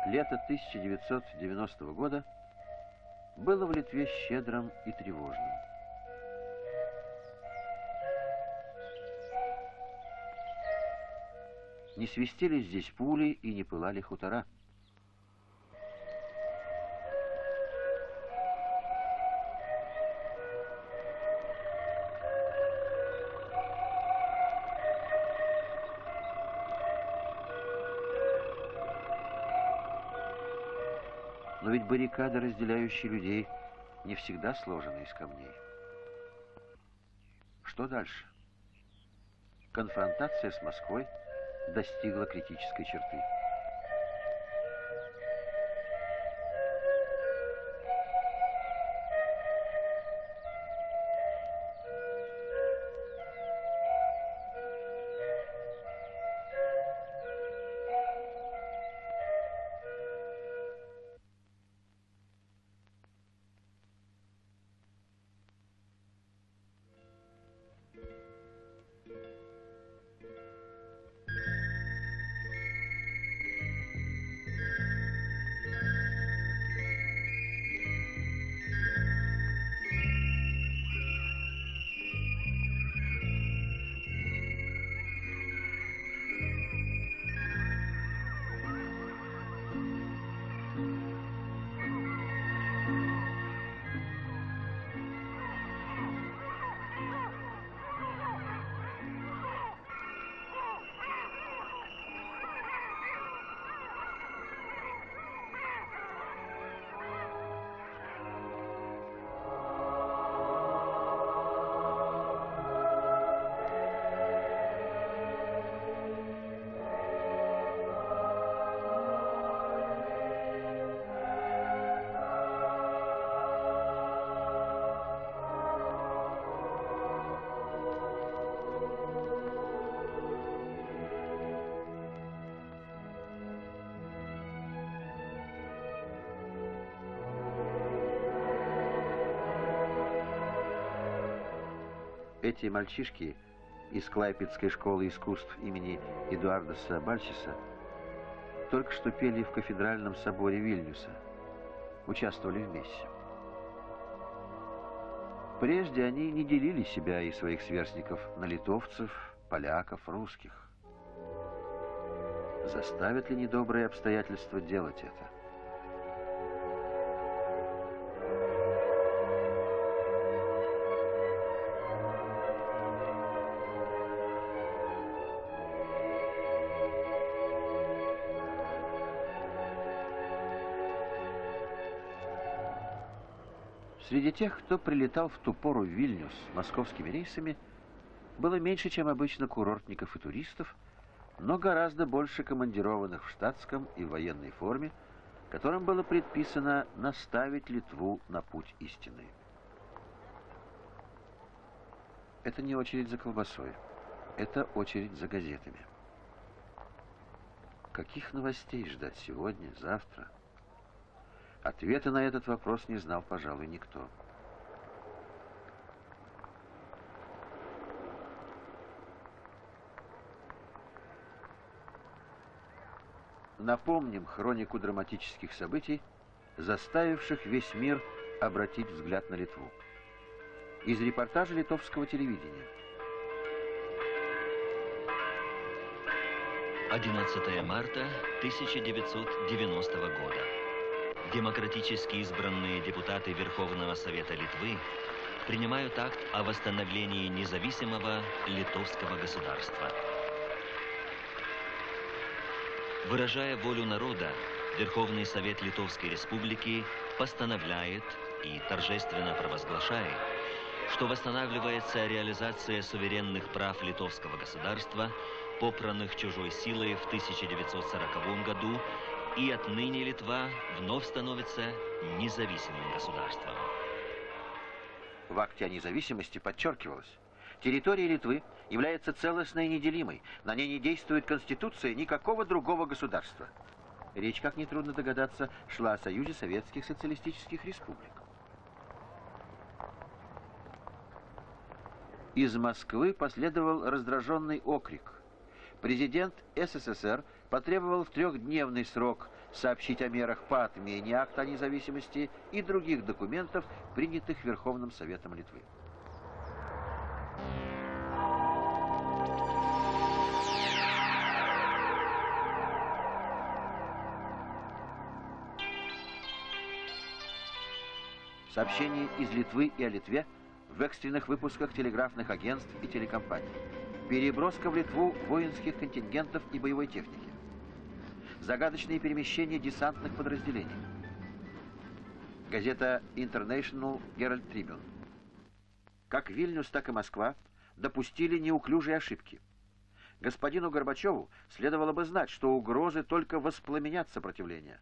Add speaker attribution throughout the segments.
Speaker 1: Лето 1990 года было в Литве щедрым и тревожным. Не свистели здесь пули и не пылали хутора. Но ведь баррикады, разделяющие людей, не всегда сложены из камней. Что дальше? Конфронтация с Москвой достигла критической черты. Эти мальчишки из Клайпедской школы искусств имени Эдуардаса Бальчеса только что пели в кафедральном соборе Вильнюса, участвовали в мессе. Прежде они не делили себя и своих сверстников на литовцев, поляков, русских. Заставят ли недобрые обстоятельства делать это? Среди тех, кто прилетал в ту пору в Вильнюс московскими рейсами, было меньше, чем обычно, курортников и туристов, но гораздо больше командированных в штатском и в военной форме, которым было предписано наставить Литву на путь истины. Это не очередь за колбасой, это очередь за газетами. Каких новостей ждать сегодня, завтра? Ответа на этот вопрос не знал, пожалуй, никто. Напомним хронику драматических событий, заставивших весь мир обратить взгляд на Литву. Из репортажа литовского телевидения.
Speaker 2: 11 марта 1990 года. Демократически избранные депутаты Верховного Совета Литвы принимают акт о восстановлении независимого литовского государства. Выражая волю народа, Верховный Совет Литовской Республики постановляет и торжественно провозглашает, что восстанавливается реализация суверенных прав литовского государства, попранных чужой силой в 1940 году, и отныне Литва вновь становится независимым государством.
Speaker 1: В акте о независимости подчеркивалось: территория Литвы является целостной и неделимой, на ней не действует конституция никакого другого государства. Речь, как нетрудно догадаться, шла о Союзе Советских Социалистических Республик. Из Москвы последовал раздраженный окрик. Президент СССР потребовал в трехдневный срок сообщить о мерах по отмене акта о независимости и других документов, принятых Верховным Советом Литвы. Сообщения из Литвы и о Литве в экстренных выпусках телеграфных агентств и телекомпаний. Переброска в Литву воинских контингентов и боевой техники. Загадочные перемещения десантных подразделений. Газета International Herald Tribune. Как Вильнюс, так и Москва допустили неуклюжие ошибки. Господину Горбачеву следовало бы знать, что угрозы только воспламенят сопротивление.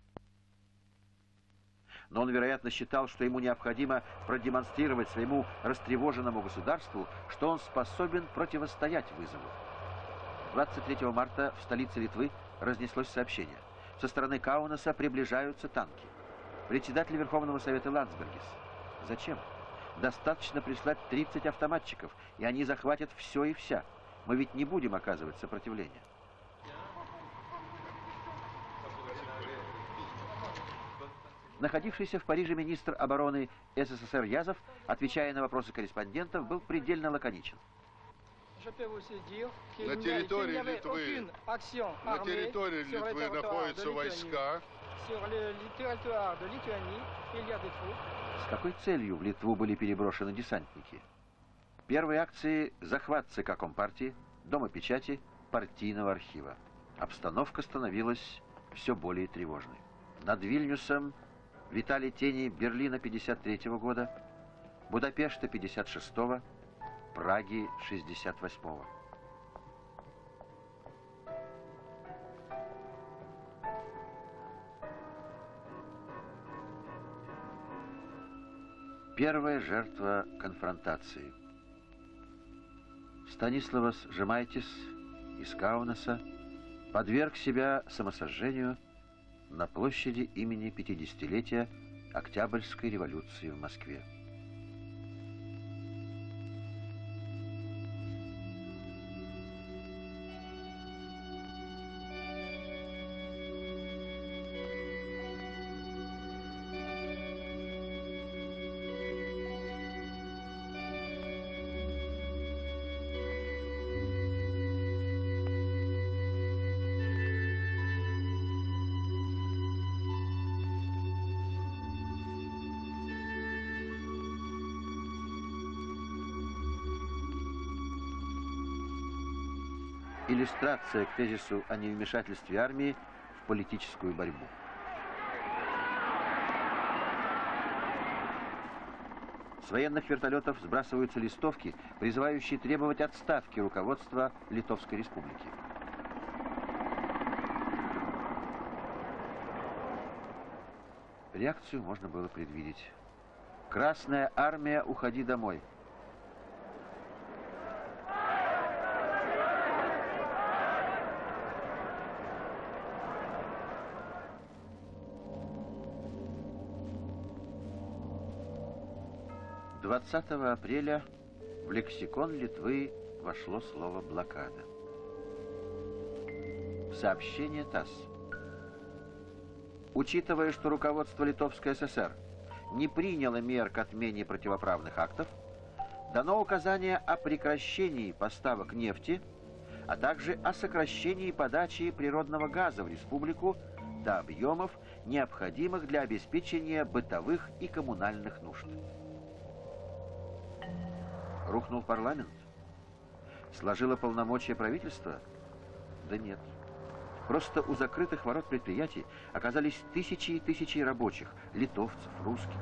Speaker 1: Но он, вероятно, считал, что ему необходимо продемонстрировать своему растревоженному государству, что он способен противостоять вызову. 23 марта в столице Литвы разнеслось сообщение. Со стороны Каунаса приближаются танки. Председатель Верховного Совета Ландсбергис. Зачем? Достаточно прислать 30 автоматчиков, и они захватят все и вся. Мы ведь не будем оказывать сопротивление. Находившийся в Париже министр обороны СССР Язов, отвечая на вопросы корреспондентов, был предельно лаконичен.
Speaker 3: На территории Литвы находятся войска.
Speaker 1: С какой целью в Литву были переброшены десантники? Первые акции – захват ЦК Компартии, Дома печати, партийного архива. Обстановка становилась все более тревожной. Над Вильнюсом витали тени Берлина 53 года, Будапешта 56-го, Праги 68-го. Первая жертва конфронтации. Станиславас Жемайтис из Каунаса подверг себя самосожжению на площади имени 50-летия Октябрьской революции в Москве. Иллюстрация к тезису о невмешательстве армии в политическую борьбу. С военных вертолетов сбрасываются листовки, призывающие требовать отставки руководства Литовской Республики. Реакцию можно было предвидеть. «Красная армия, уходи домой». «20 апреля в лексикон Литвы вошло слово «блокада». Сообщение ТАСС. Учитывая, что руководство Литовской ССР не приняло мер к отмене противоправных актов, дано указание о прекращении поставок нефти, а также о сокращении подачи природного газа в республику до объемов, необходимых для обеспечения бытовых и коммунальных нужд. Рухнул парламент? Сложило полномочия правительства? Да нет. Просто у закрытых ворот предприятий оказались тысячи и тысячи рабочих, литовцев, русских.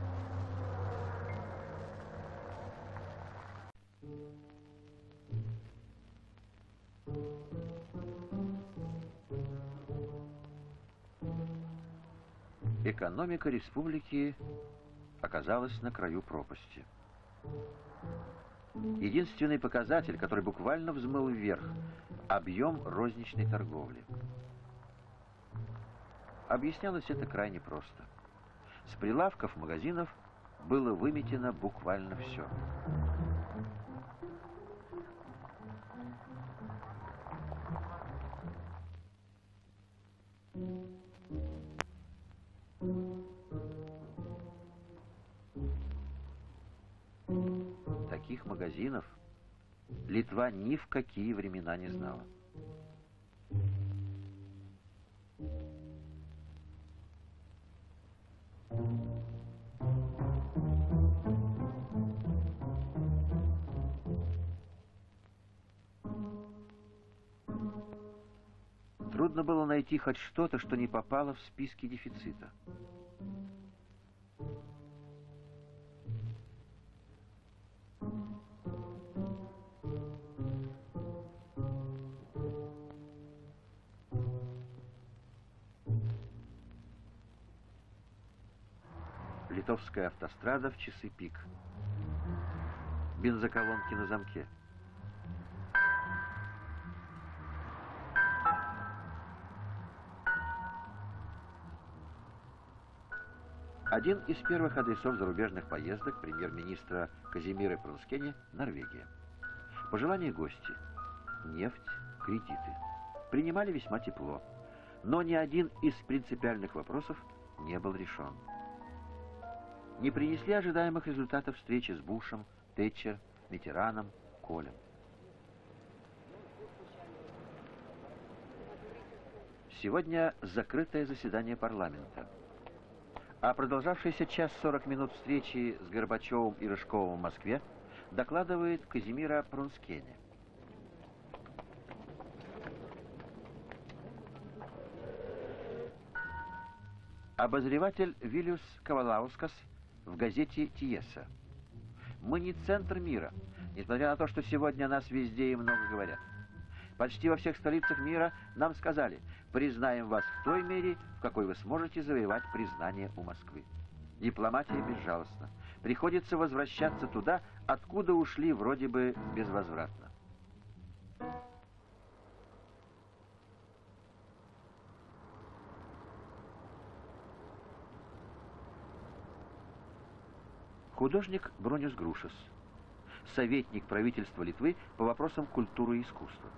Speaker 1: Экономика республики оказалась на краю пропасти. Единственный показатель, который буквально взмыл вверх – объем розничной торговли. Объяснялось это крайне просто. С прилавков магазинов было выметено буквально все. таких магазинов Литва ни в какие времена не знала. Трудно было найти хоть что-то, что не попало в списки дефицита. Литовская автострада в часы пик. Бензоколонки на замке. Один из первых адресов зарубежных поездок премьер-министра Казимира Прунскене – Норвегия. Пожелания гости – нефть, кредиты. Принимали весьма тепло, но ни один из принципиальных вопросов не был решен. Не принесли ожидаемых результатов встречи с Бушем, Тэтчер, Миттераном, Колем. Сегодня закрытое заседание парламента. А продолжавшаяся час 40 минут встречи с Горбачевым и Рыжковым в Москве докладывает Казимира Прунскене. Обозреватель Вильюс Кавалаускас в газете «Тиеса». Мы не центр мира, несмотря на то, что сегодня о нас везде и много говорят. Почти во всех столицах мира нам сказали: признаем вас в той мере, в какой вы сможете завоевать признание у Москвы. Дипломатия безжалостна. Приходится возвращаться туда, откуда ушли вроде бы безвозвратно. Художник Бронис Грушес, советник правительства Литвы по вопросам культуры и искусства.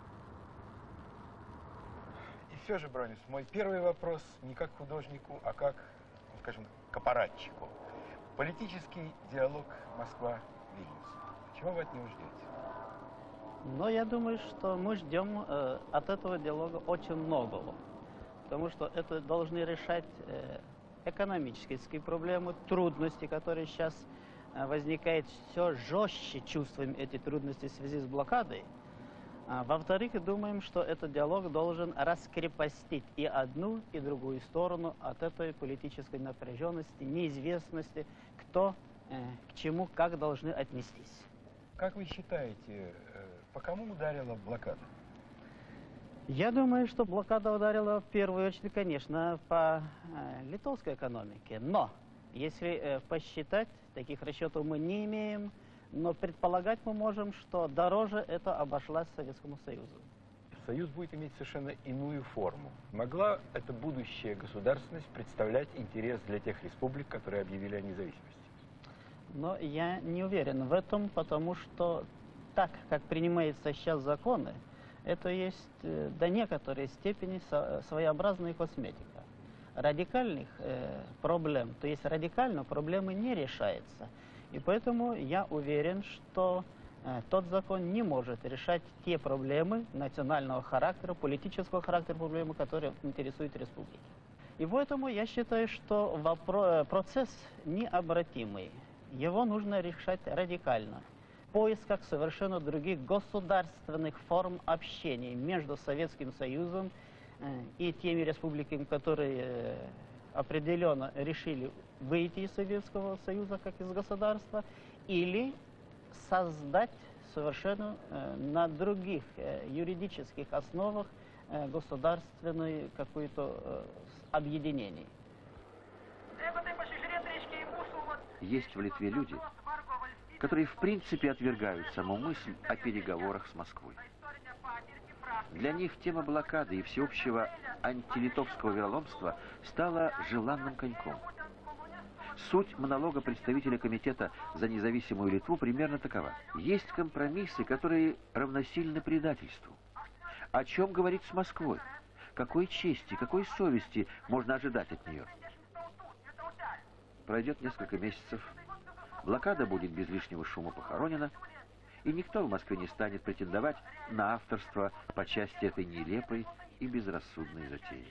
Speaker 4: И все же, Бронис, мой первый вопрос не как художнику, а как, ну, скажем, к аппаратчику. Политический диалог Москва-Вильнюс. Чего вы от него ждете?
Speaker 5: Но я думаю, что мы ждем от этого диалога очень многого. Потому что это должны решать экономические проблемы, трудности, которые сейчас возникают все жестче, чувствуем эти трудности в связи с блокадой. Во-вторых, думаем, что этот диалог должен раскрепостить и одну, и другую сторону от этой политической напряженности, неизвестности, кто к чему, как должны отнестись.
Speaker 4: Как вы считаете, по кому ударила блокада?
Speaker 5: Я думаю, что блокада ударила в первую очередь, конечно, по литовской экономике. Но если посчитать, таких расчетов мы не имеем, но предполагать мы можем, что дороже это обошлось Советскому Союзу.
Speaker 4: Союз будет иметь совершенно иную форму. Могла эта будущая государственность представлять интерес для тех республик, которые объявили о независимости?
Speaker 5: Но я не уверен в этом, потому что так, как принимаются сейчас законы, это есть до некоторой степени своеобразная косметика. Радикальных проблем, то есть радикально проблемы не решаются. И поэтому я уверен, что тот закон не может решать те проблемы национального характера, политического характера проблемы, которые интересуют республики. И поэтому я считаю, что процесс необратимый. Его нужно решать радикально. В поисках совершенно других государственных форм общения между Советским Союзом и теми республиками, которые определенно решили выйти из Советского Союза как из государства, или создать совершенно на других юридических основах государственное какое-то объединение.
Speaker 1: Есть в Литве люди, которые в принципе отвергают саму мысль о переговорах с Москвой. Для них тема блокады и всеобщего антилитовского вероломства стала желанным коньком. Суть монолога представителя Комитета за независимую Литву примерно такова. Есть компромиссы, которые равносильны предательству. О чем говорить с Москвой? Какой чести, какой совести можно ожидать от нее? Пройдет несколько месяцев. Блокада будет без лишнего шума похоронена, и никто в Москве не станет претендовать на авторство по части этой нелепой и безрассудной затеи.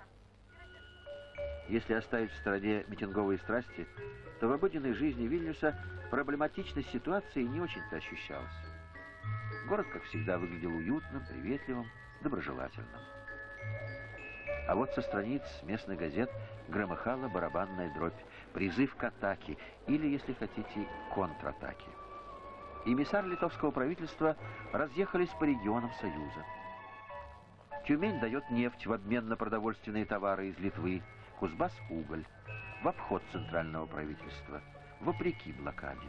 Speaker 1: Если оставить в стороне митинговые страсти, то в обыденной жизни Вильнюса проблематичность ситуации не очень-то ощущалась. Город, как всегда, выглядел уютным, приветливым, доброжелательным. А вот со страниц местных газет громыхала барабанная дробь, призыв к атаке или, если хотите, контратаке. Эмиссары литовского правительства разъехались по регионам Союза. Тюмень дает нефть в обмен на продовольственные товары из Литвы, Кузбасс – уголь, в обход центрального правительства, вопреки блокаде.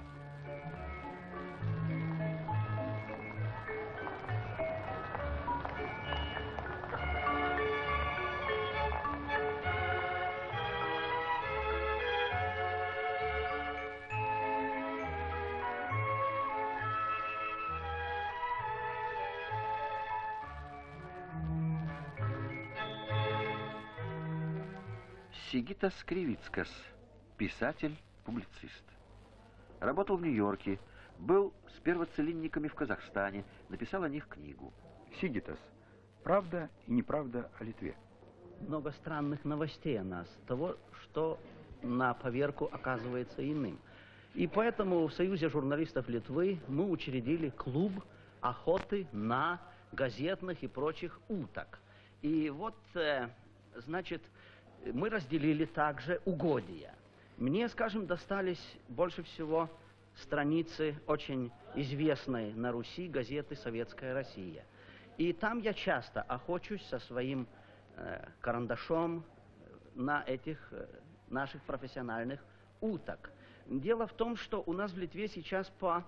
Speaker 1: Сигитас Кривицкас, писатель, публицист. Работал в Нью-Йорке, был с первоцелинниками в Казахстане, написал о них книгу.
Speaker 4: Сигитас. Правда и неправда о Литве.
Speaker 6: Много странных новостей о нас, того, что на поверку оказывается иным. И поэтому в Союзе журналистов Литвы мы учредили клуб охоты на газетных и прочих уток. И вот, значит, мы разделили также угодья. Мне, скажем, достались больше всего страницы очень известной на Руси газеты «Советская Россия». И там я часто охочусь со своим карандашом на этих наших профессиональных уток. Дело в том, что у нас в Литве сейчас по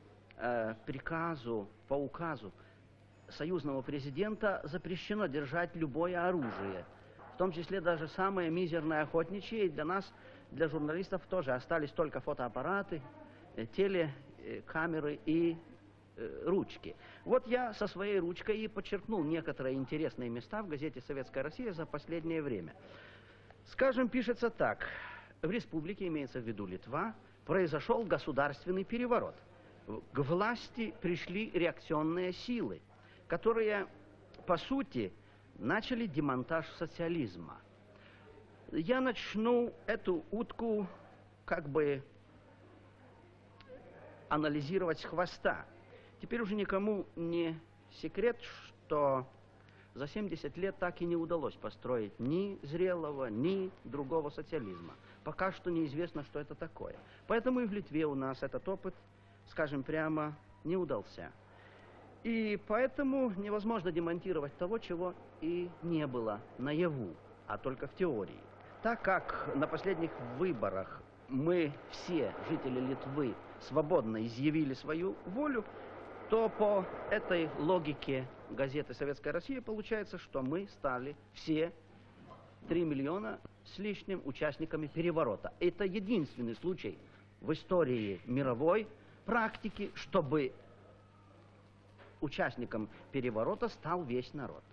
Speaker 6: указу союзного президента запрещено держать любое оружие, в том числе даже самое мизерное охотничье. И для нас, для журналистов, тоже остались только фотоаппараты, телекамеры и ручки. Вот я со своей ручкой и подчеркнул некоторые интересные места в газете «Советская Россия» за последнее время. Скажем, пишется так. В республике, имеется в виду Литва, произошел государственный переворот. К власти пришли реакционные силы, которые, по сути, начали демонтаж социализма. Я начну эту утку как бы анализировать с хвоста. Теперь уже никому не секрет, что за 70 лет так и не удалось построить ни зрелого, ни другого социализма. Пока что неизвестно, что это такое. Поэтому и в Литве у нас этот опыт, скажем прямо, не удался. И поэтому невозможно демонтировать того, чего и не было наяву, а только в теории. Так как на последних выборах мы все, жители Литвы, свободно изъявили свою волю, то по этой логике газеты «Советская Россия» получается, что мы стали все 3 миллиона с лишним участниками переворота. Это единственный случай в истории мировой практики, чтобы участником переворота стал весь народ.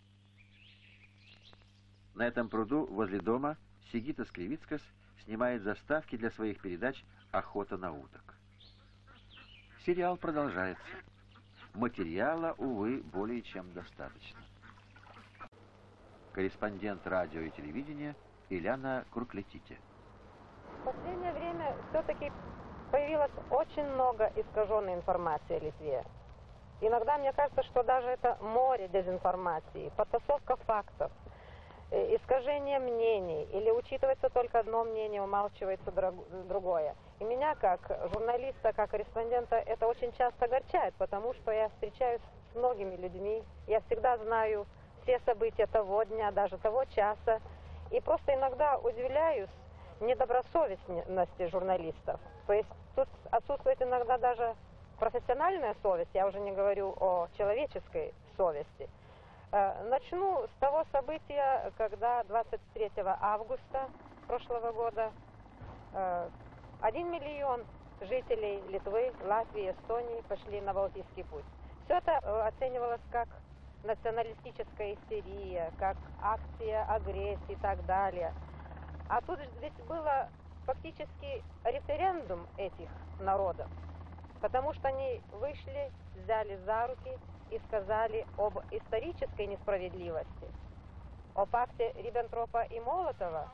Speaker 1: На этом пруду возле дома Сигитас Кривицкас снимает заставки для своих передач «Охота на уток». Сериал продолжается. Материала, увы, более чем достаточно. Корреспондент радио и телевидения Ильяна Курклетите.
Speaker 7: В последнее время все-таки появилось очень много искаженной информации о Литве. Иногда мне кажется, что даже это море дезинформации, подтасовка фактов, искажение мнений, или учитывается только одно мнение, умалчивается другое. И меня, как журналиста, как корреспондента, это очень часто огорчает, потому что я встречаюсь с многими людьми, я всегда знаю все события того дня, даже того часа, и просто иногда удивляюсь недобросовестности журналистов. То есть тут отсутствует иногда даже профессиональная совесть, я уже не говорю о человеческой совести. Начну с того события, когда 23 августа прошлого года 1 миллион жителей Литвы, Латвии, Эстонии пошли на Балтийский путь. Все это оценивалось как националистическая истерия, как акция агрессии и так далее. А тут ведь было фактически референдум этих народов, потому что они вышли, взяли за руки и сказали об исторической несправедливости, о пакте Риббентропа и Молотова.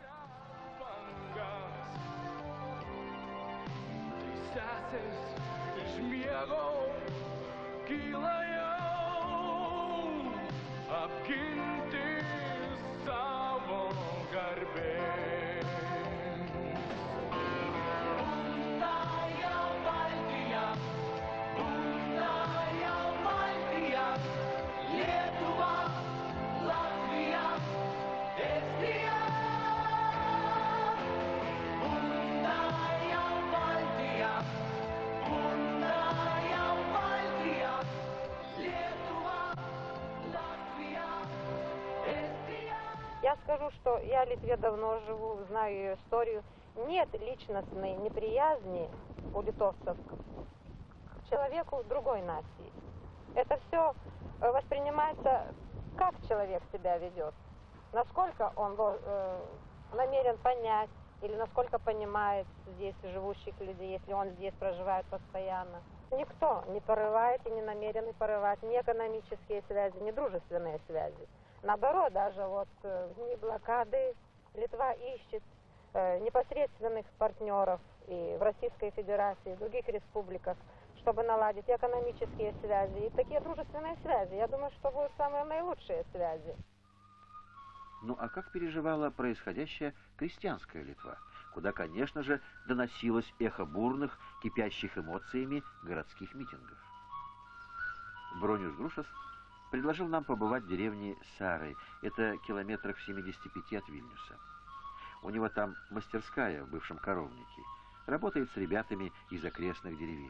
Speaker 7: Я скажу, что я в Литве давно живу, знаю ее историю. Нет личностной неприязни у литовцев к человеку другой нации. Это все воспринимается, как человек себя ведет, насколько он намерен понять или насколько понимает здесь живущих людей, если он здесь проживает постоянно. Никто не порывает и не намерен порывать ни экономические связи, ни дружественные связи. Наоборот, даже вот в дни блокады Литва ищет непосредственных партнеров и в Российской Федерации, и в других республиках, чтобы наладить экономические связи и такие дружественные связи. Я думаю, что будут самые наилучшие связи.
Speaker 1: Ну а как переживала происходящее крестьянская Литва, куда, конечно же, доносилось эхо бурных, кипящих эмоциями городских митингов? Брониус Грушас предложил нам побывать в деревне Сары. Это километрах в 75 от Вильнюса. У него там мастерская в бывшем коровнике. Работает с ребятами из окрестных деревень.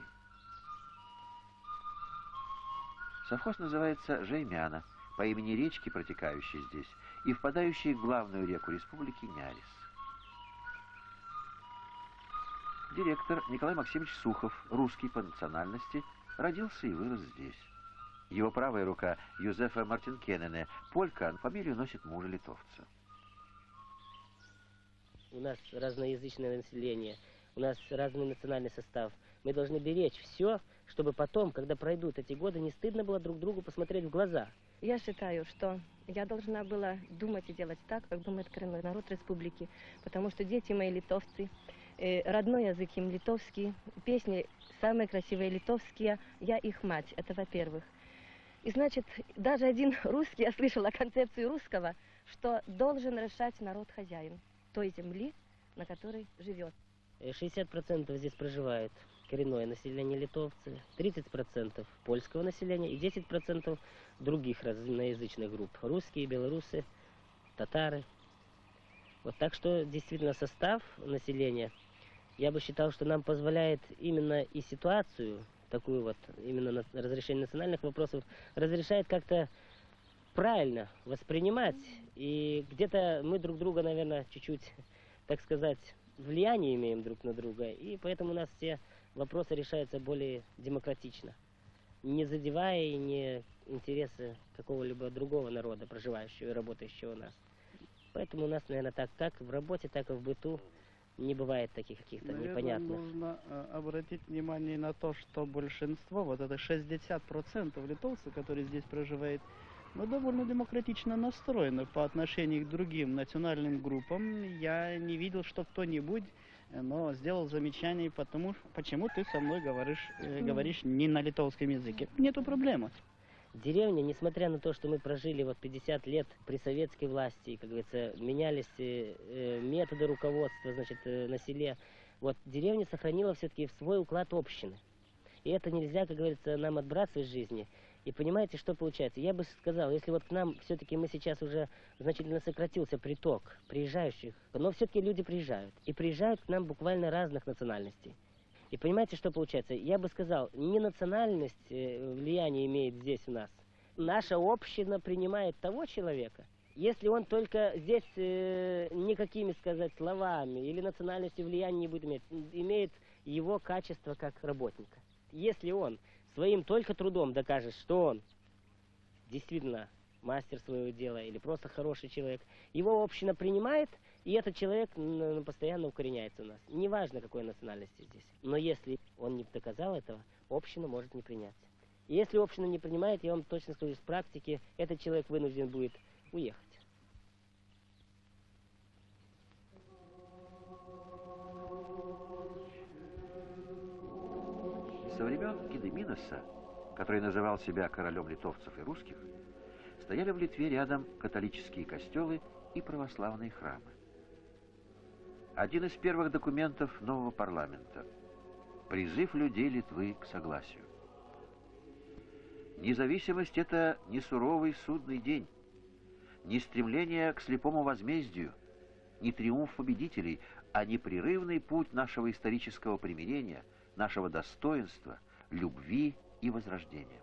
Speaker 1: Совхоз называется Жеймяна, по имени речки, протекающей здесь, и впадающей в главную реку республики Нярис. Директор Николай Максимович Сухов, русский по национальности, родился и вырос здесь. Его правая рука Юзефа Мартинкенене, полька, фамилию носит мужа литовца.
Speaker 8: У нас разноязычное население, у нас разный национальный состав. Мы должны беречь все, чтобы потом, когда пройдут эти годы, не стыдно было друг другу посмотреть в глаза.
Speaker 9: Я считаю, что я должна была думать и делать так, как думает коренной народ республики, потому что дети мои литовцы, родной язык им литовский, песни самые красивые литовские, я их мать, это во-первых. И значит, даже один русский, я слышала концепцию русского, что должен решать народ-хозяин той земли, на которой живет.
Speaker 8: 60% здесь проживает коренное население литовцы, 30% польского населения и 10% других разноязычных групп. Русские, белорусы, татары. Вот так что действительно состав населения, я бы считал, что нам позволяет именно и ситуацию, такую вот, именно на разрешение национальных вопросов, разрешает как-то правильно воспринимать. И где-то мы друг друга, наверное, чуть-чуть, так сказать, влияние имеем друг на друга. И поэтому у нас все вопросы решаются более демократично, не задевая и не интересы какого-либо другого народа, проживающего и работающего у нас. Поэтому у нас, наверное, так как в работе, так и в быту не бывает таких каких-то непонятных.
Speaker 5: Нужно обратить внимание на то, что большинство, вот это 60% литовцев, которые здесь проживают, но довольно демократично настроены по отношению к другим национальным группам. Я не видел, что кто-нибудь сделал замечание, почему ты со мной говоришь не на литовском языке. Нету проблемы.
Speaker 8: Деревня, несмотря на то, что мы прожили вот 50 лет при советской власти, как говорится, менялись методы руководства, значит, на селе, вот деревня сохранила все-таки свой уклад общины. И это нельзя, как говорится, нам отбрасывать из жизни. И понимаете, что получается? Я бы сказал, если вот к нам все-таки мы сейчас уже значительно сократился приток приезжающих, но все-таки люди приезжают. И приезжают к нам буквально разных национальностей. И понимаете, что получается? Я бы сказал, не национальность влияние имеет здесь у нас. Наша община принимает того человека, если он только здесь никакими, сказать, словами или национальностью влияния не будет иметь, имеет его качество как работника. Если он своим только трудом докажет, что он действительно мастер своего дела или просто хороший человек, его община принимает, И этот человек постоянно укореняется у нас. Неважно, какой национальности здесь. Но если он не доказал этого, община может не принять. И если община не принимает, я вам точно скажу, из практики, этот человек вынужден будет уехать.
Speaker 1: Со времен Гедеминоса, который называл себя королем литовцев и русских, стояли в Литве рядом католические костелы и православные храмы. Один из первых документов нового парламента – призыв людей Литвы к согласию. Независимость – это не суровый судный день, не стремление к слепому возмездию, не триумф победителей, а непрерывный путь нашего исторического примирения, нашего достоинства, любви и возрождения.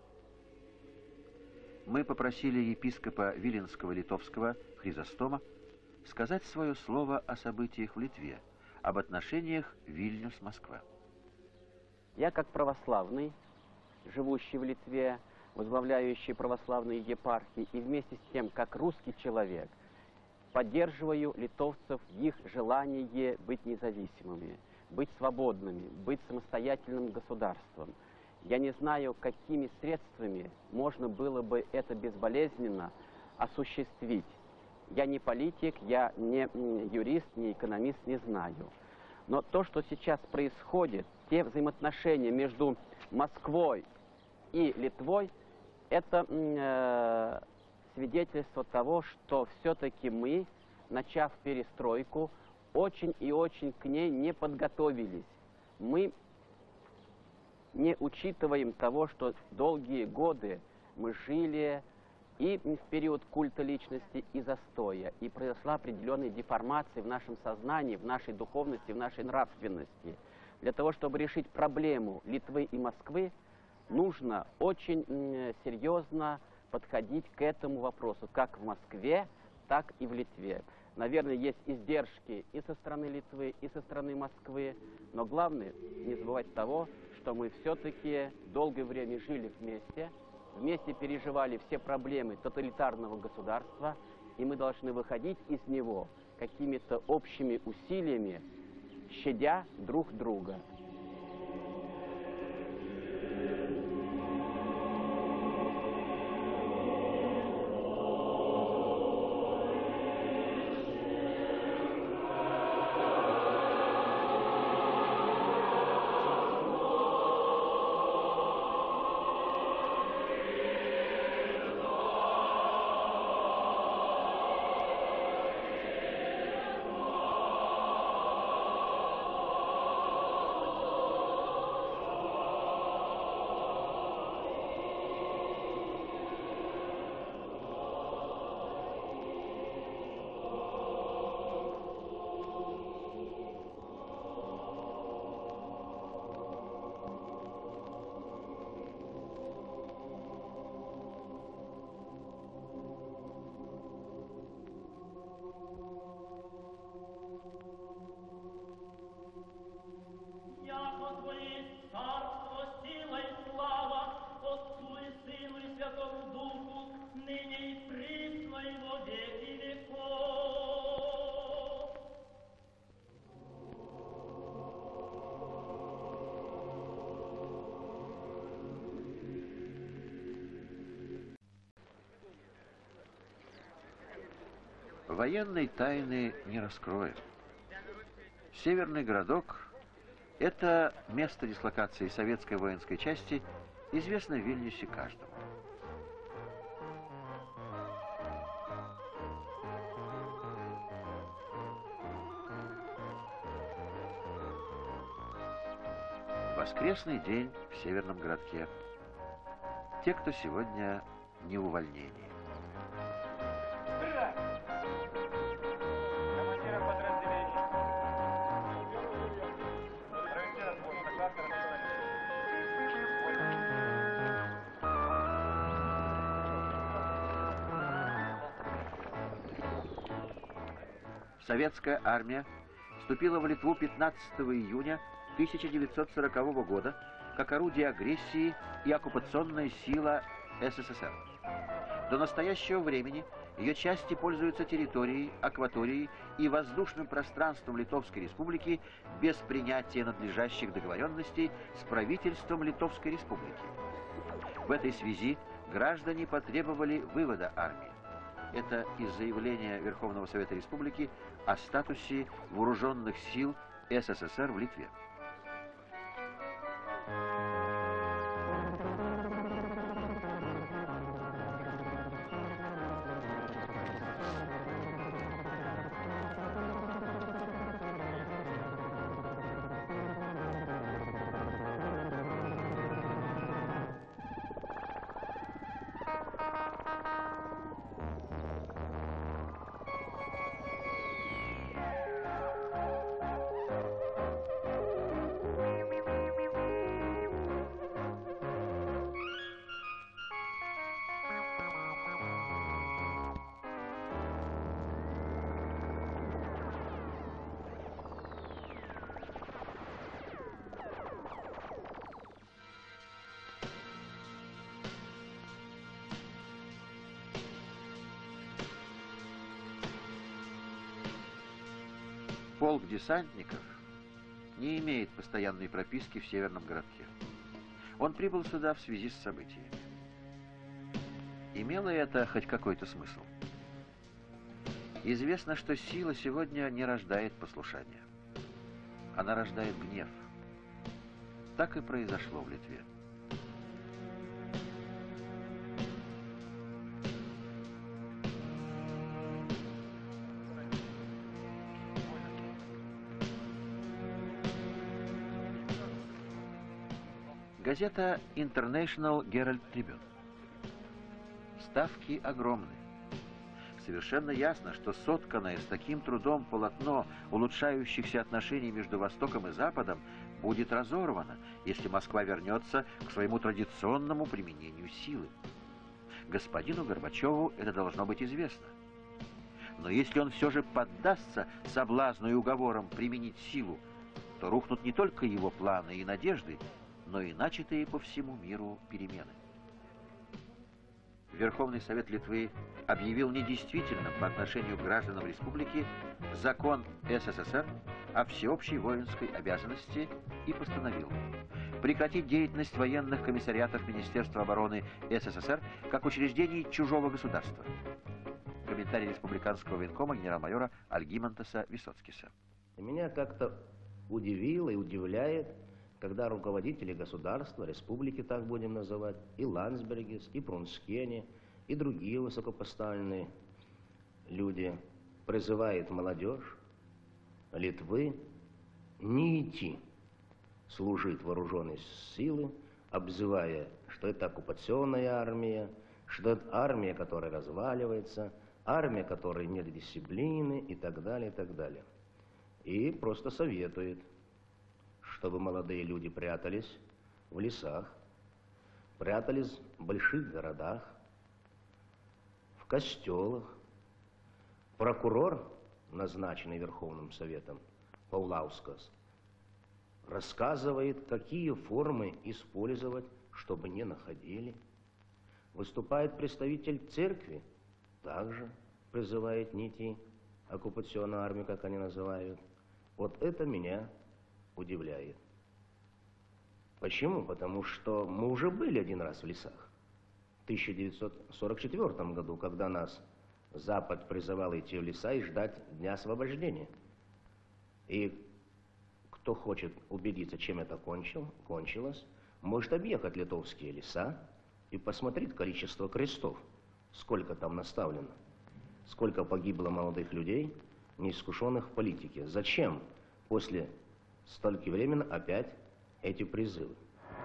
Speaker 1: Мы попросили епископа Виленского литовского Хризостома сказать свое слово о событиях в Литве, об отношениях Вильнюс-Москва.
Speaker 10: Я, как православный, живущий в Литве, возглавляющий православные епархии, и вместе с тем, как русский человек, поддерживаю литовцев в их желании быть независимыми, быть свободными, быть самостоятельным государством. Я не знаю, какими средствами можно было бы это безболезненно осуществить. Я не политик, я не юрист, не экономист, не знаю. Но то, что сейчас происходит, те взаимоотношения между Москвой и Литвой, это свидетельство того, что все-таки мы, начав перестройку, очень и очень к ней не подготовились. Мы не учитываем того, что долгие годы мы жили и в период культа личности и застоя, и произошла определенная деформация в нашем сознании, в нашей духовности, в нашей нравственности. Для того, чтобы решить проблему Литвы и Москвы, нужно очень серьезно подходить к этому вопросу, как в Москве, так и в Литве. Наверное, есть издержки и со стороны Литвы, и со стороны Москвы, но главное не забывать того, что мы все-таки долгое время жили вместе переживали все проблемы тоталитарного государства, и мы должны выходить из него какими-то общими усилиями, щадя друг друга.
Speaker 1: Военной тайны не раскроем. Северный городок – это место дислокации советской воинской части, известно в Вильнюсе каждому. Воскресный день в северном городке. Те, кто сегодня не в увольнении. Советская армия вступила в Литву 15 июня 1940 года как орудие агрессии и оккупационная сила СССР. До настоящего времени Ее части пользуются территорией, акваторией и воздушным пространством Литовской Республики без принятия надлежащих договоренностей с правительством Литовской Республики. В этой связи граждане потребовали вывода армии. Это из заявления Верховного Совета Республики о статусе вооруженных сил СССР в Литве. Полк десантников не имеет постоянной прописки в северном городке. Он прибыл сюда в связи с событиями. Имело это хоть какой-то смысл? Известно, что сила сегодня не рождает послушание. Она рождает гнев. Так и произошло в Литве. Газета International Herald Tribune. Ставки огромны. Совершенно ясно, что сотканное с таким трудом полотно улучшающихся отношений между Востоком и Западом будет разорвано, если Москва вернется к своему традиционному применению силы. Господину Горбачеву это должно быть известно. Но если он все же поддастся соблазну и уговорам применить силу, то рухнут не только его планы и надежды, но и начатые по всему миру перемены. Верховный Совет Литвы объявил недействительным по отношению к гражданам республики закон СССР о всеобщей воинской обязанности и постановил прекратить деятельность военных комиссариатов Министерства обороны СССР как учреждений чужого государства. Комментарий республиканского военкома генерал-майора Альгимантеса Висоцкиса.
Speaker 11: Меня как-то удивило и удивляет, когда руководители государства, республики, так будем называть, и Ландсбергис, и Прунскени, и другие высокопоставленные люди призывают молодежь Литвы не идти служить в вооруженные силы, обзывая, что это оккупационная армия, что это армия, которая разваливается, армия, которой нет дисциплины и так далее, и так далее. И просто советует, чтобы молодые люди прятались в лесах, прятались в больших городах, в костелах. Прокурор, назначенный Верховным Советом, Паулаускас, рассказывает, какие формы использовать, чтобы не находили. Выступает представитель церкви, также призывает не идти оккупационную армию, как они называют. Вот это меня удивляет. Почему? Потому что мы уже были один раз в лесах. В 1944 году, когда нас Запад призывал идти в леса и ждать Дня освобождения. И кто хочет убедиться, чем это кончилось, может объехать литовские леса и посмотреть количество крестов, сколько там наставлено, сколько погибло молодых людей, неискушенных в политике. Зачем после столько времени опять эти призывы?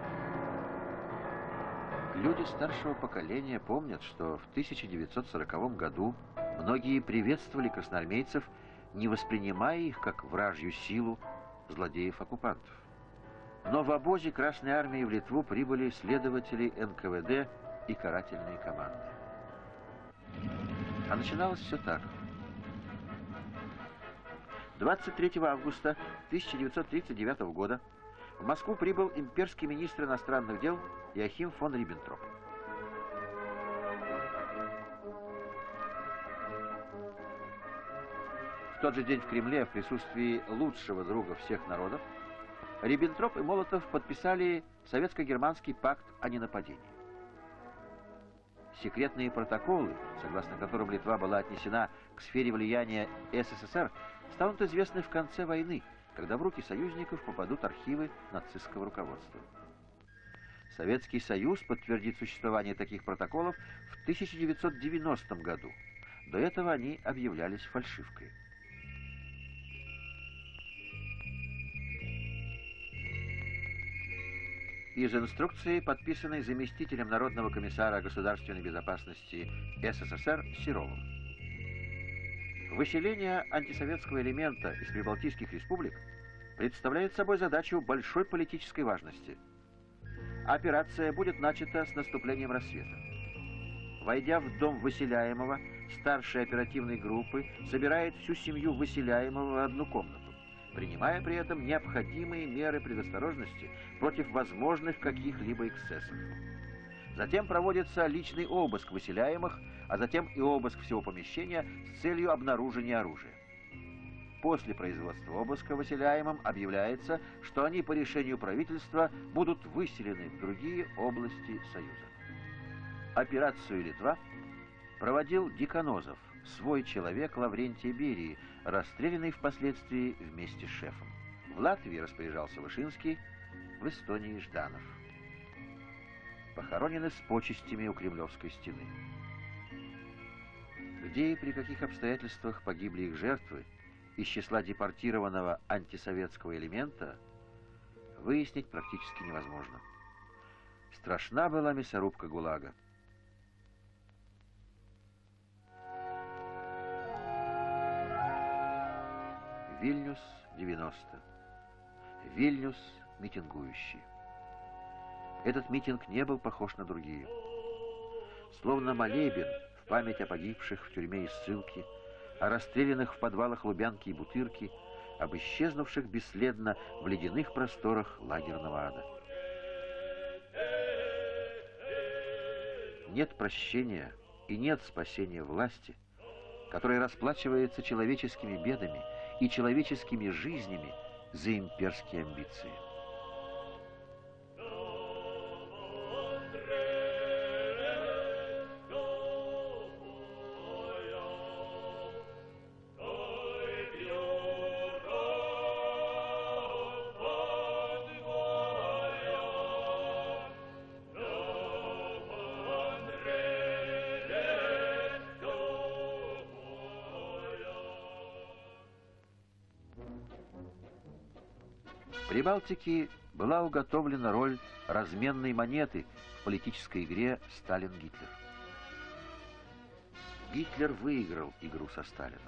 Speaker 1: Люди старшего поколения помнят, что в 1940 году многие приветствовали красноармейцев, не воспринимая их как вражью силу злодеев-оккупантов. Но в обозе Красной Армии в Литву прибыли следователи НКВД и карательные команды. А начиналось все так. 23 августа 1939 года в Москву прибыл имперский министр иностранных дел Иохим фон Риббентроп. В тот же день в Кремле, в присутствии лучшего друга всех народов, Риббентроп и Молотов подписали советско-германский пакт о ненападении. Секретные протоколы, согласно которым Литва была отнесена к сфере влияния СССР, станут известны в конце войны, когда в руки союзников попадут архивы нацистского руководства. Советский Союз подтвердит существование таких протоколов в 1990 году. До этого они объявлялись фальшивкой. Из инструкции, подписанной заместителем Народного комиссара государственной безопасности СССР Серовым. Выселение антисоветского элемента из прибалтийских республик представляет собой задачу большой политической важности. Операция будет начата с наступлением рассвета. Войдя в дом выселяемого, старший оперативной группы собирает всю семью выселяемого в одну комнату, принимая при этом необходимые меры предосторожности против возможных каких-либо эксцессов. Затем проводится личный обыск выселяемых, а затем и обыск всего помещения с целью обнаружения оружия. После производства обыска выселяемым объявляется, что они по решению правительства будут выселены в другие области Союза. Операцию «Литва» проводил Деканозов, свой человек Лаврентия Берии, расстрелянный впоследствии вместе с шефом. В Латвии распоряжался Вышинский, в Эстонии Жданов. Похоронены с почестями у Кремлевской стены. Где и при каких обстоятельствах погибли их жертвы, из числа депортированного антисоветского элемента, выяснить практически невозможно. Страшна была мясорубка ГУЛАГа. Вильнюс, 90. Вильнюс, митингующий. Этот митинг не был похож на другие. Словно молебен в память о погибших в тюрьме и ссылке, о расстрелянных в подвалах Лубянки и Бутырки, об исчезнувших бесследно в ледяных просторах лагерного ада. Нет прощения и нет спасения власти, которая расплачивается человеческими бедами и человеческими жизнями за имперские амбиции. Прибалтике была уготовлена роль разменной монеты в политической игре Сталин-Гитлер. Гитлер выиграл игру со Сталином.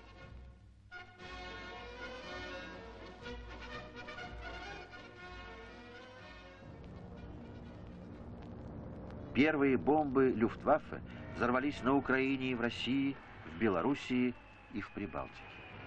Speaker 1: Первые бомбы Люфтваффе взорвались на Украине и в России, в Белоруссии и в Прибалтике.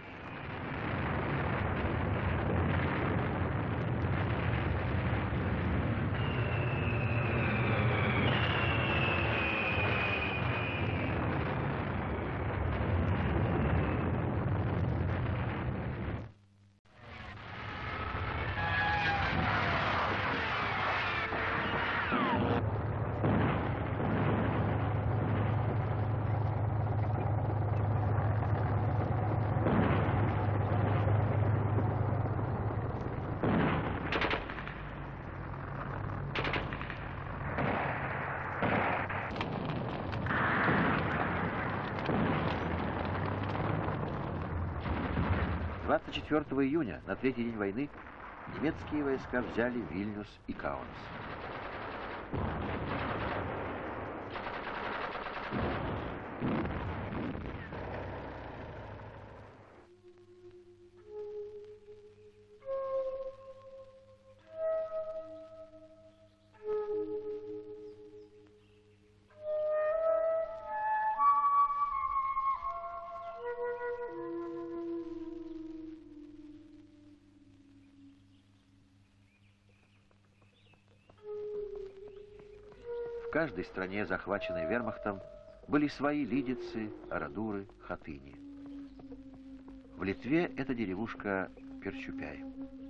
Speaker 1: — 24 июня, на третий день войны, немецкие войска взяли Вильнюс и Каунас. В каждой стране, захваченной вермахтом, были свои лидицы, орадуры, хатыни. В Литве это деревушка Перчупяй.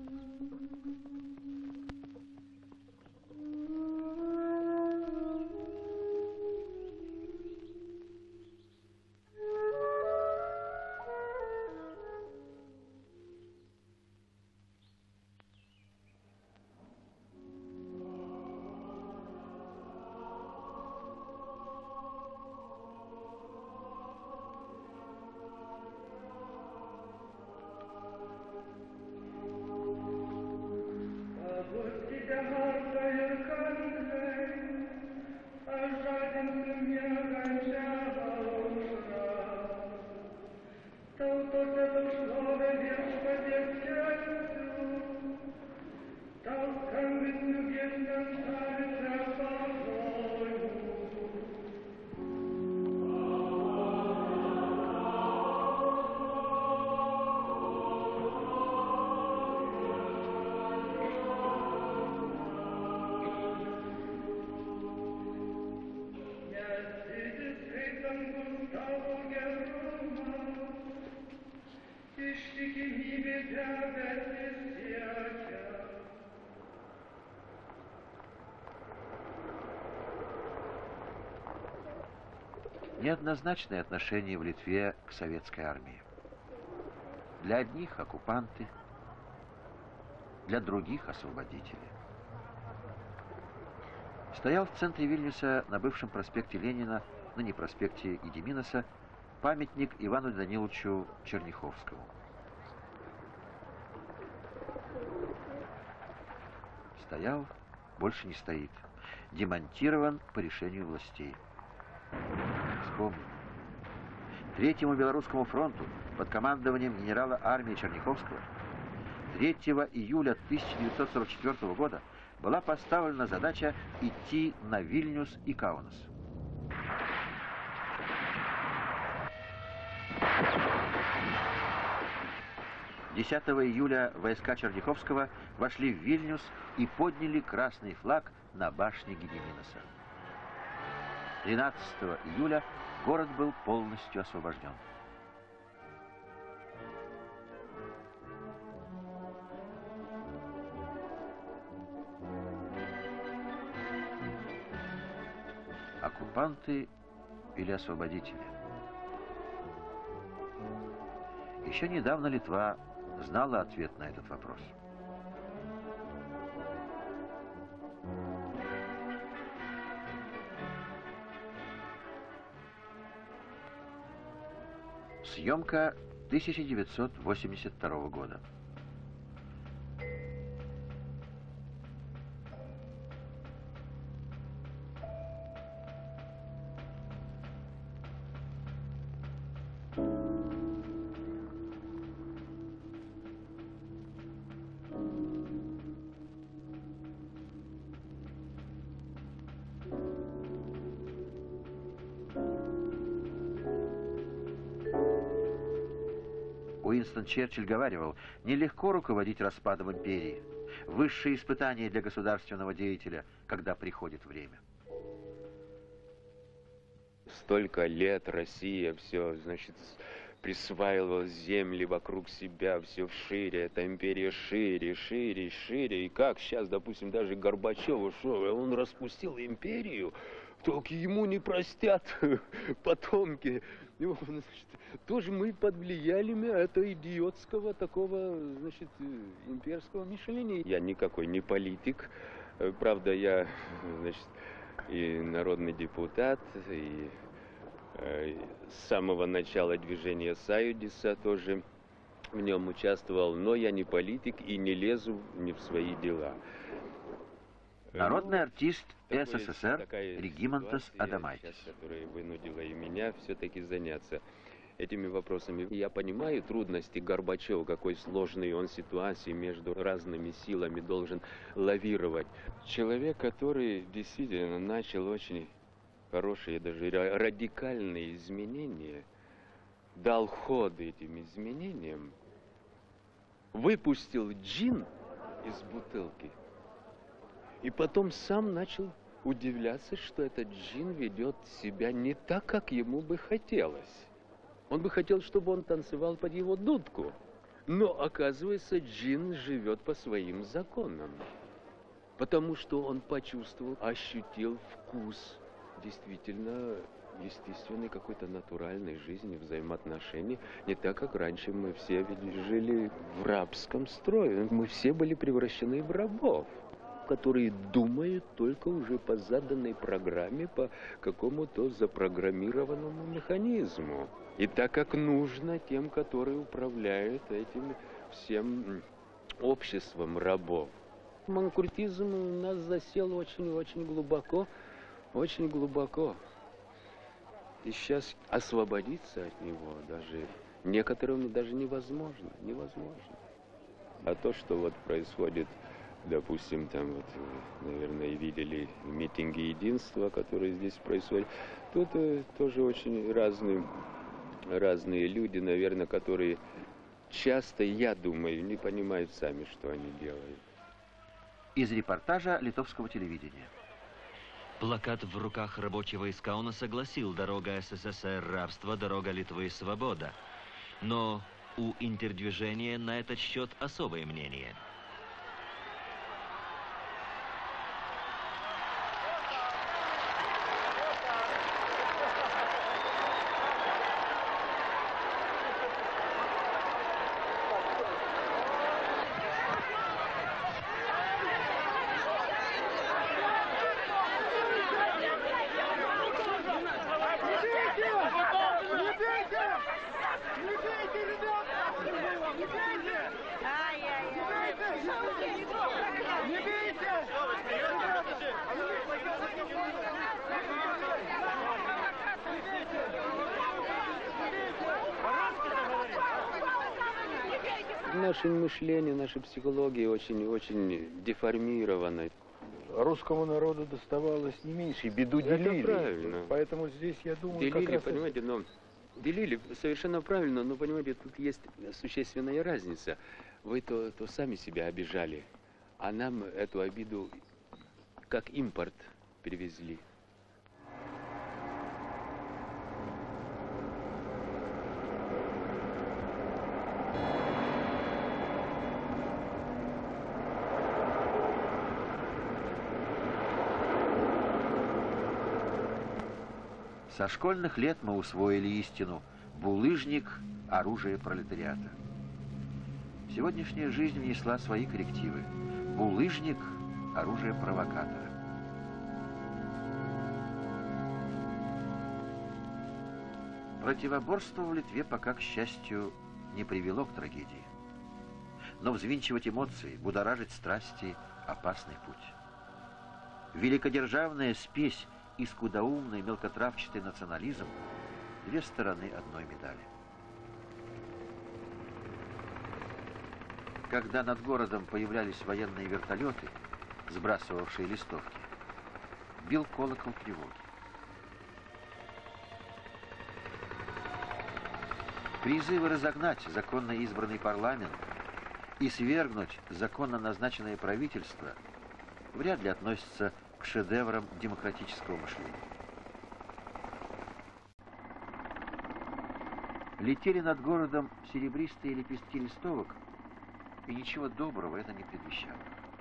Speaker 1: Неоднозначное отношение в Литве к советской армии. Для одних оккупанты, для других освободители. Стоял в центре Вильнюса на бывшем проспекте Ленина, ныне проспекте Гедиминаса, памятник Ивану Даниловичу Черняховскому. Стоял, больше не стоит. Демонтирован по решению властей. Вспомним. Третьему Белорусскому фронту под командованием генерала армии Черняховского 3 июля 1944 года была поставлена задача идти на Вильнюс и Каунас. «10 июля войска Черняховского вошли в Вильнюс и подняли красный флаг на башне Гедиминаса. 13 июля город был полностью освобожден. Оккупанты или освободители? Еще недавно Литва знала ответ на этот вопрос. Съемка 1982 года. Уинстон Черчилль говаривал: нелегко руководить распадом империи. Высшее испытание для государственного деятеля, когда приходит время.
Speaker 12: Столько лет Россия все, значит, присваивала земли вокруг себя, все шире, эта империя шире, шире, шире. И как сейчас, допустим, даже Горбачеву, что он распустил империю, только ему не простят потомки. Ну, значит, тоже мы под влиянием этого идиотского такого, значит, имперского мышления. Я никакой не политик, правда, я, значит, и народный депутат, и с самого начала движения Союза тоже в нем участвовал, но я не политик и не лезу ни в свои дела.
Speaker 1: Народный артист СССР Регимантас Адамайтис,
Speaker 12: которая вынудила и меня все-таки заняться этими вопросами. Я понимаю трудности Горбачева, какой сложной он ситуации между разными силами должен лавировать. Человек, который действительно начал очень хорошие, даже радикальные изменения, дал ход этим изменениям, выпустил джин из бутылки, и потом сам начал удивляться, что этот джин ведет себя не так, как ему бы хотелось. Он бы хотел, чтобы он танцевал под его дудку. Но, оказывается, джин живет по своим законам. Потому что он почувствовал, ощутил вкус действительно естественной какой-то натуральной жизни, взаимоотношений. Не так, как раньше мы все жили в рабском строе. Мы все были превращены в рабов, которые думают только уже по заданной программе, по какому-то запрограммированному механизму. И так, как нужно тем, которые управляют этим всем обществом рабов. Манкуртизм у нас засел очень-очень глубоко, очень глубоко. И сейчас освободиться от него даже некоторым даже невозможно, невозможно. А то, что вот происходит, допустим, там вот, наверное, видели митинги единства, которые здесь происходят, тут тоже очень разные люди, наверное, которые часто, я думаю, не понимают сами, что они делают.
Speaker 1: Из репортажа литовского телевидения.
Speaker 2: Плакат в руках рабочего из Каунаса гласил «Дорога СССР, рабство, дорога Литвы, свобода». Но у интердвижения на этот счет особое мнение.
Speaker 12: Наше мышление, наша психология очень деформирована.
Speaker 4: Русскому народу доставалось не меньше, и беду делили.
Speaker 12: Это правильно.
Speaker 4: Поэтому здесь, я думаю,
Speaker 12: делили,
Speaker 4: как раз...
Speaker 12: понимаете, но делили совершенно правильно, но, понимаете, тут есть существенная разница. Вы то сами себя обижали, а нам эту обиду как импорт перевезли.
Speaker 1: Со школьных лет мы усвоили истину: булыжник – оружие пролетариата. Сегодняшняя жизнь внесла свои коррективы. Булыжник – оружие провокатора. Противоборство в Литве пока, к счастью, не привело к трагедии. Но взвинчивать эмоции, будоражить страсти – опасный путь. Великодержавная спесь и скудоумный мелкотравчатый национализм – две стороны одной медали. Когда над городом появлялись военные вертолеты, сбрасывавшие листовки, бил колокол тревоги. Призывы разогнать законно избранный парламент и свергнуть законно назначенное правительство вряд ли относятся к шедеврам демократического мышления. Летели над городом серебристые лепестки листовок, и ничего доброго это не предвещало.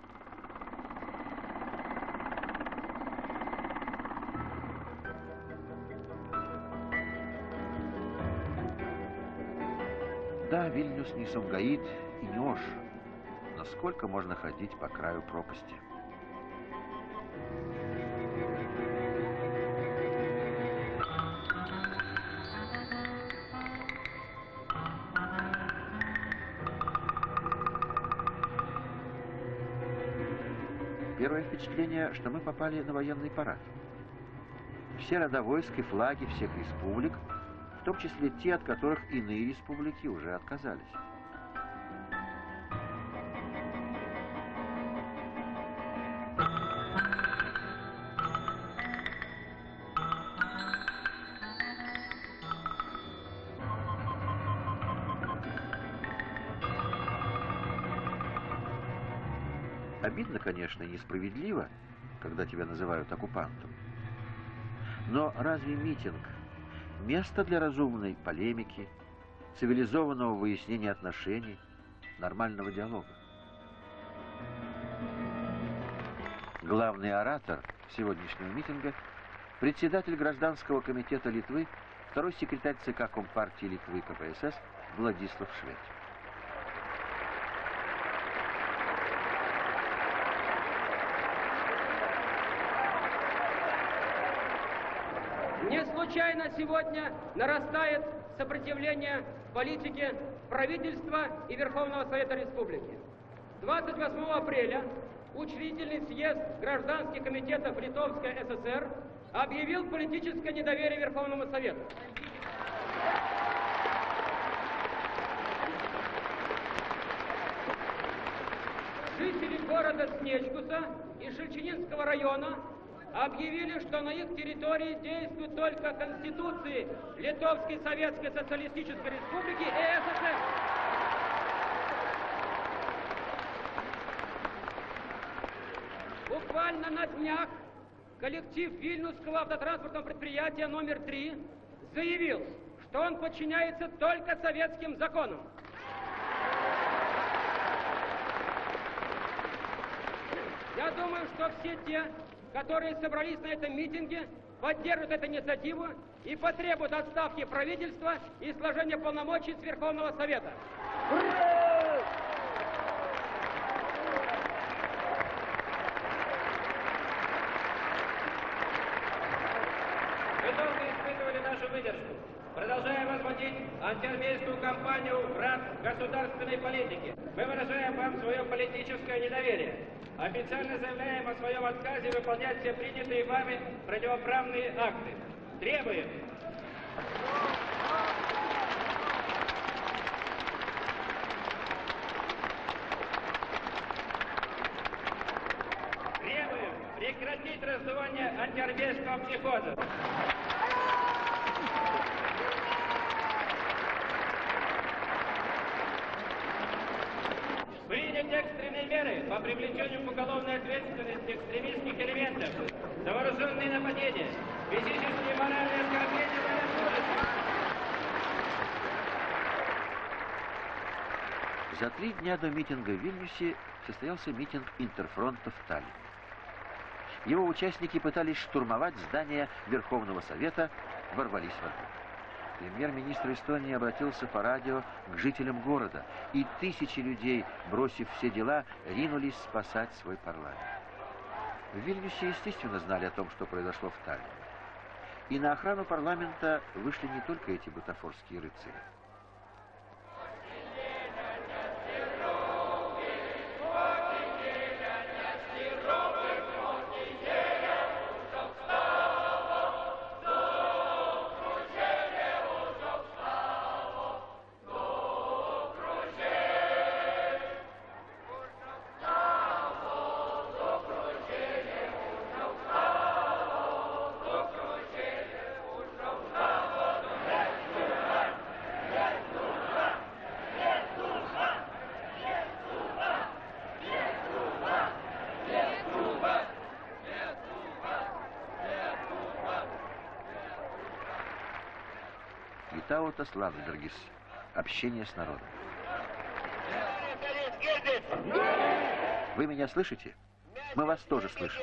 Speaker 1: Да, Вильнюс не Сумгаит и не Ош, но сколько можно ходить по краю пропасти? Первое впечатление, что мы попали на военный парад. Все рода войск и флаги всех республик, в том числе те, от которых иные республики уже отказались. Обидно, конечно, и несправедливо, когда тебя называют оккупантом. Но разве митинг место для разумной полемики, цивилизованного выяснения отношений, нормального диалога. Главный оратор сегодняшнего митинга – председатель Гражданского комитета Литвы, второй секретарь ЦК Компартии Литвы КПСС Владислав Швед.
Speaker 13: Не случайно сегодня нарастает сопротивление политике правительства и Верховного Совета Республики. 28 апреля учредительный съезд гражданских комитетов Литовской ССР объявил политическое недоверие Верховному Совету. Жители города Снечкуса и Шельчининского района объявили, что на их территории действуют только Конституции Литовской Советской Социалистической Республики и СССР. Буквально на днях коллектив Вильнюсского автотранспортного предприятия номер 3 заявил, что он подчиняется только советским законам. Я думаю, что все те, которые собрались на этом митинге, поддержат эту инициативу и потребуют отставки правительства и сложения полномочий с Верховного Совета.
Speaker 14: Вы долго испытывали нашу выдержку. Продолжая возводить антиармейскую кампанию в враг государственной политики, мы выражаем вам свое политическое недоверие. Официально заявляем о своем отказе выполнять все принятые вами противоправные акты. Требуем. Требуем прекратить раздувание антиармейского психоза. Принять экстренные меры по привлечению к уголовной ответственности экстремистских элементов за вооруженные нападения, физические и моральные оскорбления военнослужащих.
Speaker 1: За 3 дня до митинга в Вильнюсе состоялся митинг Интерфронта в Таллине. Его участники пытались штурмовать здание Верховного Совета, ворвались в армию. Премьер-министр Эстонии обратился по радио к жителям города, и тысячи людей, бросив все дела, ринулись спасать свой парламент. В Вильнюсе, естественно, знали о том, что произошло в Таллине. И на охрану парламента вышли не только эти бутафорские рыцари. Витаутас Ландсбергис. Общение с народом. Вы меня слышите? Мы вас тоже слышим.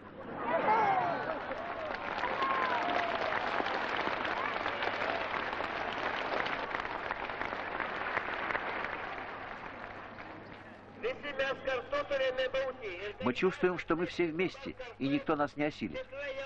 Speaker 1: Мы чувствуем, что мы все вместе, и никто нас не осилит.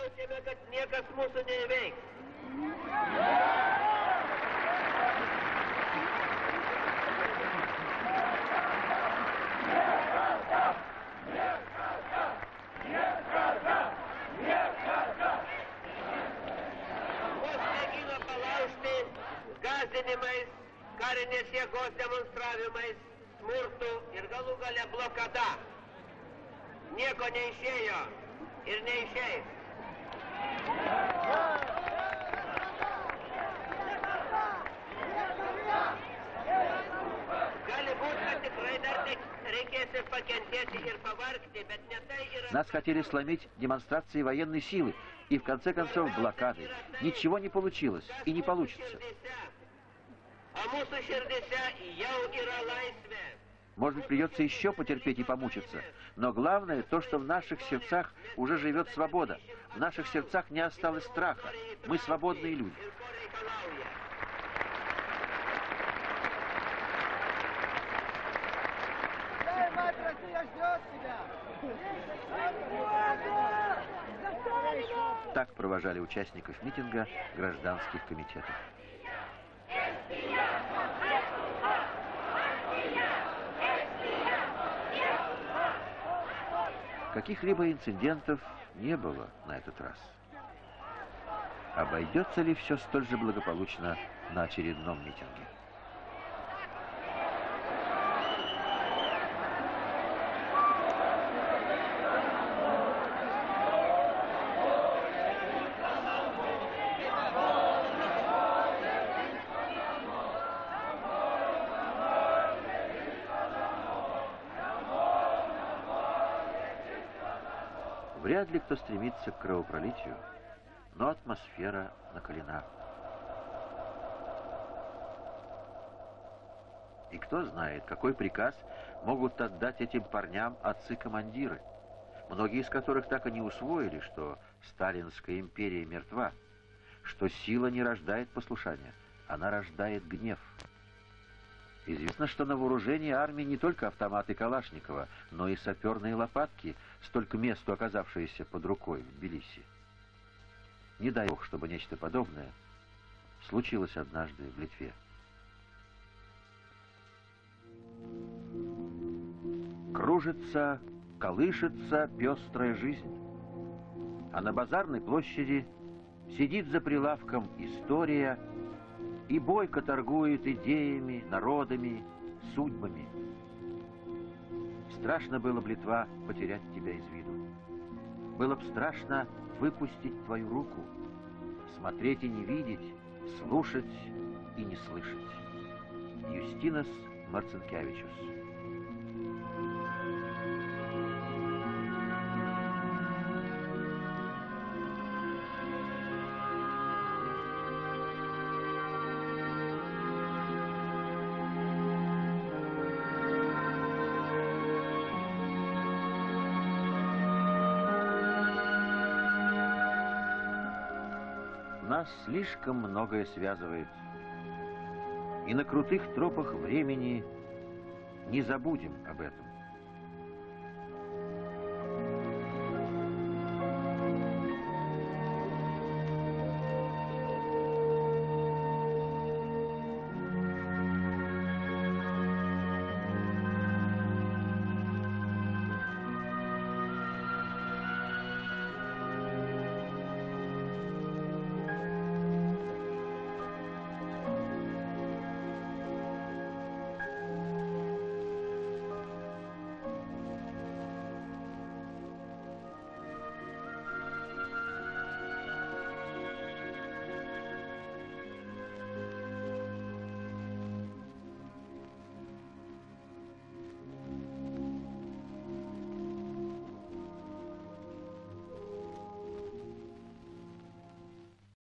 Speaker 15: Gąsdinimais, karinės jėgos demonstravimais, smurtu ir galų gale blokada. Nieko neišėjo ir neišeis. Gali būti, kad tikrai dar
Speaker 1: Нас хотели сломить демонстрации военной силы и, в конце концов, блокады. Ничего не получилось и не получится. Может быть, придется еще потерпеть и помучиться. Но главное то, что в наших сердцах уже живет свобода. В наших сердцах не осталось страха. Мы свободные люди. Так провожали участников митинга гражданских комитетов. Каких-либо инцидентов не было на этот раз. Обойдется ли все столь же благополучно на очередном митинге? Вряд ли кто стремится к кровопролитию, но атмосфера накалена. И кто знает, какой приказ могут отдать этим парням отцы-командиры, многие из которых так и не усвоили, что Сталинская империя мертва, что сила не рождает послушания, она рождает гнев. Известно, что на вооружении армии не только автоматы Калашникова, но и саперные лопатки, столько месту оказавшиеся под рукой в Тбилиси. Не дай бог, чтобы нечто подобное случилось однажды в Литве. Кружится, колышется пестрая жизнь. А на базарной площади сидит за прилавком история и бойко торгует идеями, народами, судьбами. Страшно было б, Литва, потерять тебя из виду. Было б страшно выпустить твою руку, смотреть и не видеть, слушать и не слышать. Юстинас Марцинкевичус. Нас слишком многое связывает. И на крутых тропах времени не забудем об этом.